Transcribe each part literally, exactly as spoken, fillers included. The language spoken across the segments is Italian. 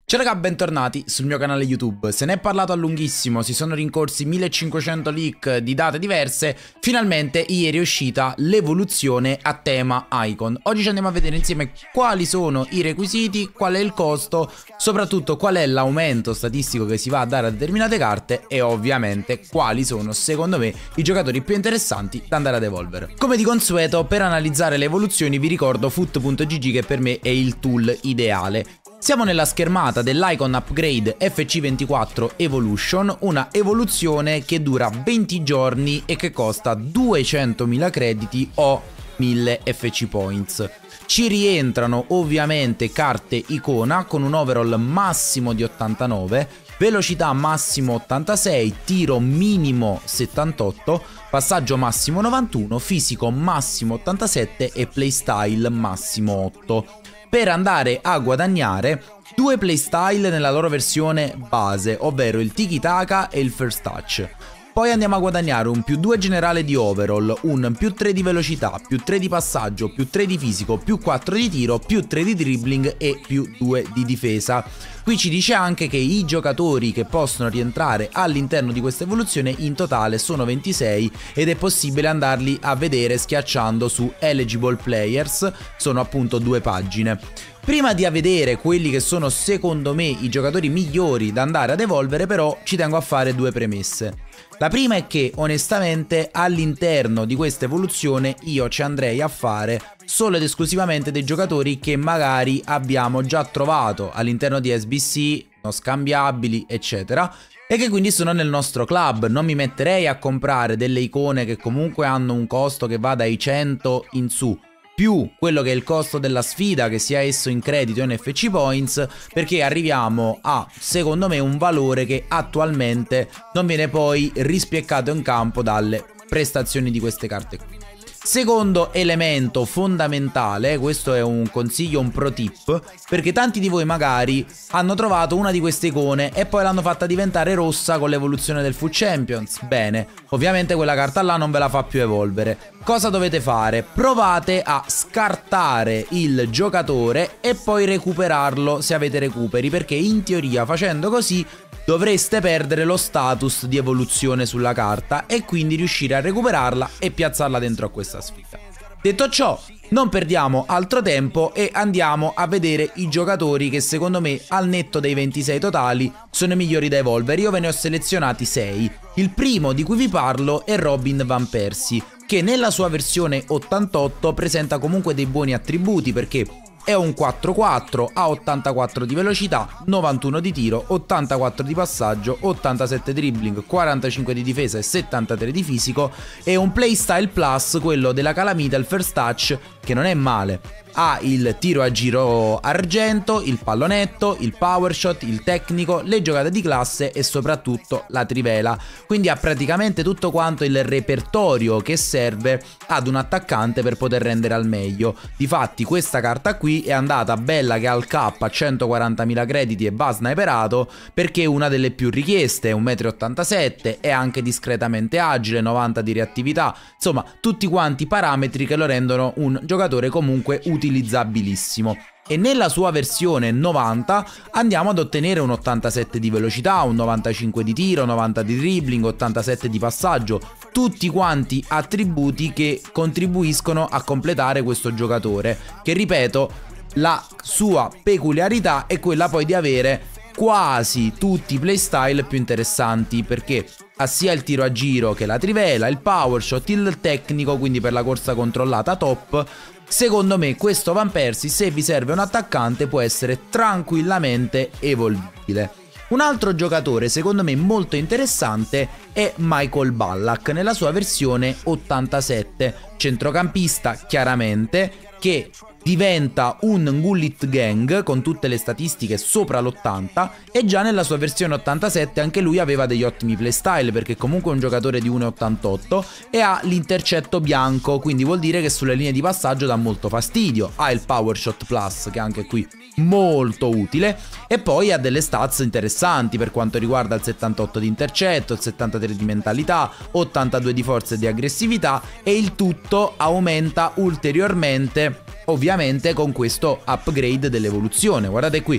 Ciao raga, bentornati sul mio canale YouTube. Se ne è parlato a lunghissimo, si sono rincorsi millecinquecento leak di date diverse. Finalmente ieri è uscita l'evoluzione a tema Icon. Oggi ci andiamo a vedere insieme quali sono i requisiti, qual è il costo, soprattutto qual è l'aumento statistico che si va a dare a determinate carte e ovviamente quali sono secondo me i giocatori più interessanti da andare ad evolvere. Come di consueto, per analizzare le evoluzioni vi ricordo foot punto g g che per me è il tool ideale. Siamo nella schermata dell'Icon Upgrade F C ventiquattro Evolution, una evoluzione che dura venti giorni e che costa duecentomila crediti o mille F C Points. Ci rientrano ovviamente carte icona con un overall massimo di ottantanove, velocità massimo ottantasei, tiro minimo settantotto, passaggio massimo novantuno, fisico massimo ottantasette e playstyle massimo otto. Per andare a guadagnare due playstyle nella loro versione base, ovvero il Tiki Taka e il First Touch. Poi andiamo a guadagnare un più due generale di overall, un più tre di velocità, più tre di passaggio, più tre di fisico, più quattro di tiro, più tre di dribbling e più due di difesa. Qui ci dice anche che i giocatori che possono rientrare all'interno di questa evoluzione in totale sono ventisei ed è possibile andarli a vedere schiacciando su Eligible Players, sono appunto due pagine. Prima di vedere quelli che sono secondo me i giocatori migliori da andare ad evolvere, però ci tengo a fare due premesse. La prima è che onestamente all'interno di questa evoluzione io ci andrei a fare solo ed esclusivamente dei giocatori che magari abbiamo già trovato all'interno di S B C, non scambiabili eccetera, e che quindi sono nel nostro club. Non mi metterei a comprare delle icone che comunque hanno un costo che va dai cento in su, più quello che è il costo della sfida, che sia esso in credito o in F C Points, perché arriviamo a, secondo me, un valore che attualmente non viene poi rispeccato in campo dalle prestazioni di queste carte qui. Secondo elemento fondamentale, questo è un consiglio, un pro tip, perché tanti di voi magari hanno trovato una di queste icone e poi l'hanno fatta diventare rossa con l'evoluzione del Foot Champions. Bene, ovviamente quella carta là non ve la fa più evolvere. Cosa dovete fare? Provate a scartare il giocatore e poi recuperarlo se avete recuperi, perché in teoria facendo così dovreste perdere lo status di evoluzione sulla carta e quindi riuscire a recuperarla e piazzarla dentro a questa sfida. Detto ciò, non perdiamo altro tempo e andiamo a vedere i giocatori che secondo me al netto dei ventisei totali sono i migliori da evolvere. Io ve ne ho selezionati sei. Il primo di cui vi parlo è Robin Van Persie, che nella sua versione ottantotto presenta comunque dei buoni attributi, perché è un quattro quattro, ha ottantaquattro di velocità, novantuno di tiro, ottantaquattro di passaggio, ottantasette dribbling, quarantacinque di difesa e settantatré di fisico. È un playstyle plus, quello della calamita, il First Touch, che non è male. Ha il tiro a giro argento, il pallonetto, il power shot, il tecnico, le giocate di classe e soprattutto la trivela. Quindi ha praticamente tutto quanto il repertorio che serve ad un attaccante per poter rendere al meglio. Difatti questa carta qui è andata bella che al cap a centoquarantamila crediti e va sniperato, perché è una delle più richieste, un metro e ottantasette, è anche discretamente agile, novanta di reattività, insomma tutti quanti parametri che lo rendono un giocatore comunque utile, utilizzabilissimo. E nella sua versione novanta andiamo ad ottenere un ottantasette di velocità, un novantacinque di tiro, novanta di dribbling, ottantasette di passaggio, tutti quanti attributi che contribuiscono a completare questo giocatore, che ripeto, la sua peculiarità è quella poi di avere quasi tutti i playstyle più interessanti, perché ha sia il tiro a giro che la trivela, il power shot, il tecnico, quindi per la corsa controllata top. Secondo me questo Van Persie, se vi serve un attaccante, può essere tranquillamente evolvibile. Un altro giocatore secondo me molto interessante è Michael Ballack nella sua versione ottantasette, centrocampista chiaramente, che diventa un Gullit Gang con tutte le statistiche sopra l'ottanta, e già nella sua versione ottantasette anche lui aveva degli ottimi playstyle, perché comunque è un giocatore di uno virgola ottantotto e ha l'intercetto bianco, quindi vuol dire che sulle linee di passaggio dà molto fastidio. Ha il Power Shot Plus, che anche qui molto utile, e poi ha delle stats interessanti per quanto riguarda il settantotto di intercetto, il settantatré di mentalità, ottantadue di forza e di aggressività, e il tutto aumenta ulteriormente ovviamente con questo upgrade dell'evoluzione. Guardate qui,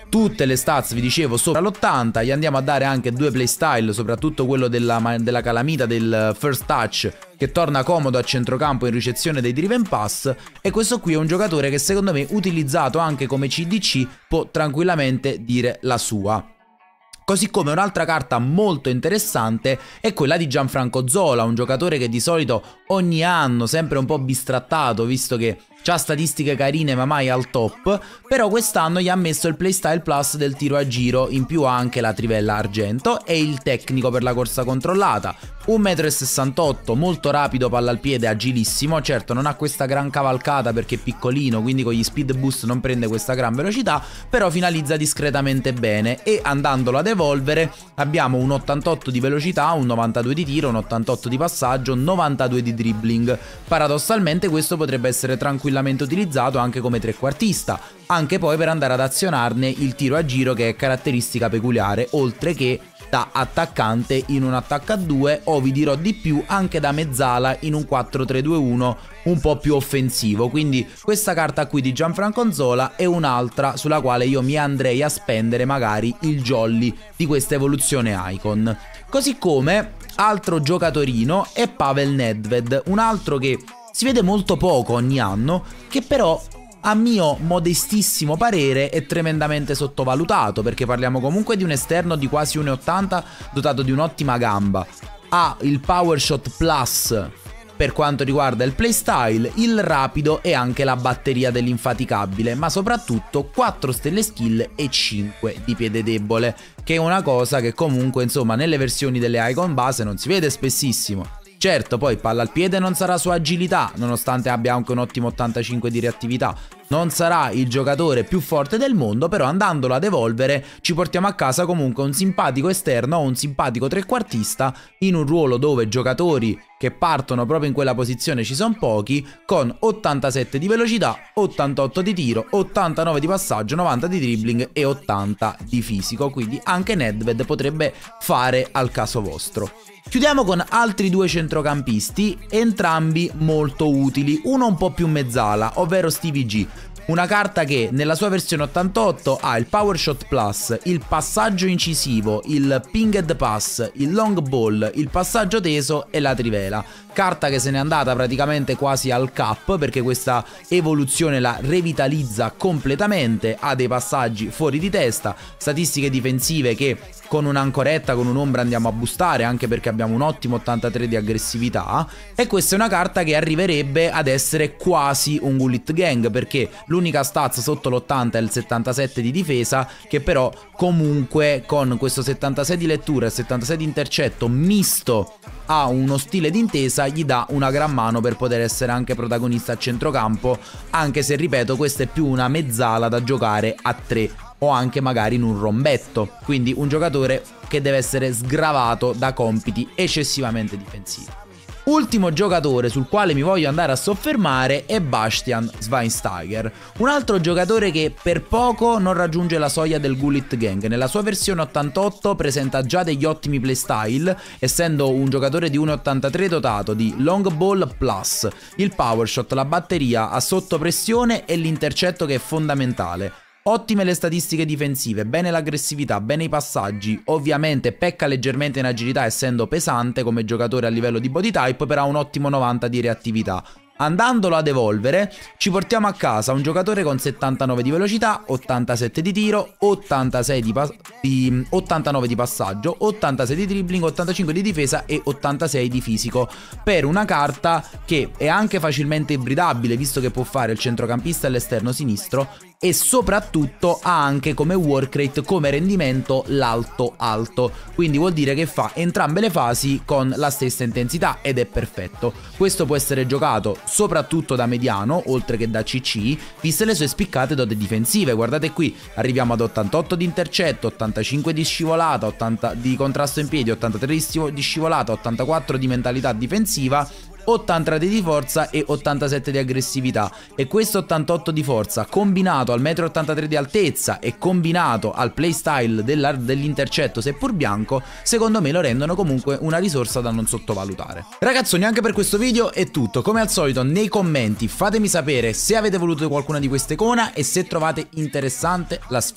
tutte le stats, vi dicevo, sopra l'ottanta. Gli andiamo a dare anche due playstyle, soprattutto quello della, della calamita del first touch, che torna comodo a centrocampo in ricezione dei driven pass. E questo qui è un giocatore che secondo me, utilizzato anche come C D C, può tranquillamente dire la sua. Così come un'altra carta molto interessante è quella di Gianfranco Zola, un giocatore che di solito ogni anno sempre un po' bistrattato, visto che ha statistiche carine ma mai al top, però quest'anno gli ha messo il playstyle plus del tiro a giro, in più ha anche la trivella argento e il tecnico per la corsa controllata. un metro e sessantotto, molto rapido, palla al piede, agilissimo. Certo non ha questa gran cavalcata perché è piccolino, quindi con gli speed boost non prende questa gran velocità, però finalizza discretamente bene. E andandolo ad evolvere abbiamo un ottantotto di velocità, un novantadue di tiro, un ottantotto di passaggio, novantadue di dribbling. Paradossalmente questo potrebbe essere tranquillamente utilizzato anche come trequartista, anche poi per andare ad azionarne il tiro a giro, che è caratteristica peculiare, oltre che da attaccante in un attacco a due, o vi dirò di più anche da mezzala in un quattro tre due uno un po' più offensivo. Quindi questa carta qui di Gianfranco Zola è un'altra sulla quale io mi andrei a spendere magari il jolly di questa evoluzione Icon. Così come altro giocatorino è Pavel Nedved, un altro che si vede molto poco ogni anno, che però a mio modestissimo parere è tremendamente sottovalutato, perché parliamo comunque di un esterno di quasi uno e ottanta dotato di un'ottima gamba. Ha il power shot plus per quanto riguarda il playstyle, il rapido e anche la batteria dell'infaticabile, ma soprattutto quattro stelle skill e cinque di piede debole, che è una cosa che comunque insomma nelle versioni delle Icon base non si vede spessissimo. Certo, poi palla al piede non sarà sua agilità, nonostante abbia anche un ottimo ottantacinque di reattività. Non sarà il giocatore più forte del mondo, però andandolo ad evolvere ci portiamo a casa comunque un simpatico esterno o un simpatico trequartista in un ruolo dove giocatori che partono proprio in quella posizione ci sono pochi, con ottantasette di velocità, ottantotto di tiro, ottantanove di passaggio, novanta di dribbling e ottanta di fisico. Quindi anche Nedved potrebbe fare al caso vostro. Chiudiamo con altri due centrocampisti, entrambi molto utili, uno un po' più mezzala, ovvero Stevie G. Una carta che nella sua versione ottantotto ha il power shot plus, il passaggio incisivo, il pinged pass, il long ball, il passaggio teso e la trivela. Carta che se n'è andata praticamente quasi al cap, perché questa evoluzione la revitalizza completamente, ha dei passaggi fuori di testa, statistiche difensive che con un'ancoretta, con un'ombra andiamo a boostare, anche perché abbiamo un ottimo ottantatré di aggressività. E questa è una carta che arriverebbe ad essere quasi un Gullit Gang, perché l'unica stats sotto l'ottanta è il settantasette di difesa, che però comunque con questo settantasei di lettura e settantasei di intercetto misto a uno stile d'intesa gli dà una gran mano per poter essere anche protagonista a centrocampo, anche se ripeto questa è più una mezzala da giocare a tre o anche magari in un rombetto, quindi un giocatore che deve essere sgravato da compiti eccessivamente difensivi. Ultimo giocatore sul quale mi voglio andare a soffermare è Bastian Schweinsteiger, un altro giocatore che per poco non raggiunge la soglia del Gullit Gang. Nella sua versione ottantotto presenta già degli ottimi playstyle, essendo un giocatore di uno virgola ottantatré dotato di long ball plus, il power shot, la batteria a sottopressione e l'intercetto che è fondamentale. Ottime le statistiche difensive, bene l'aggressività, bene i passaggi. Ovviamente pecca leggermente in agilità essendo pesante come giocatore a livello di body type, però ha un ottimo novanta di reattività. Andandolo ad evolvere ci portiamo a casa un giocatore con settantanove di velocità, ottantasette di tiro, ottantasei di, di ottantanove di passaggio, ottantasei di dribbling, ottantacinque di difesa e ottantasei di fisico, per una carta che è anche facilmente ibridabile, visto che può fare il centrocampista all'esterno sinistro e soprattutto ha anche come work rate, come rendimento, l'alto alto, quindi vuol dire che fa entrambe le fasi con la stessa intensità ed è perfetto. Questo può essere giocato soprattutto da mediano oltre che da C C, viste le sue spiccate doti difensive. Guardate qui, arriviamo ad ottantotto di intercetto, ottantacinque di scivolata, ottanta di contrasto in piedi, ottantatré di scivolata, ottantaquattro di mentalità difensiva, ottantatré di forza e ottantasette di aggressività. E questo ottantotto di forza combinato al metro e ottantatré di altezza e combinato al playstyle dell'intercetto seppur bianco, secondo me lo rendono comunque una risorsa da non sottovalutare. Ragazzoni, anche per questo video è tutto. Come al solito nei commenti fatemi sapere se avete voluto qualcuna di queste icone e se trovate interessante la sfida.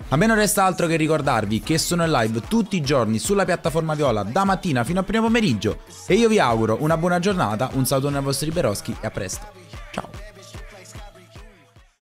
A me non resta altro che ricordarvi che sono in live tutti i giorni sulla piattaforma Viola da mattina fino a primo pomeriggio e io vi auguro una buona giornata, un salutone ai vostri Beroschi e a presto. Ciao!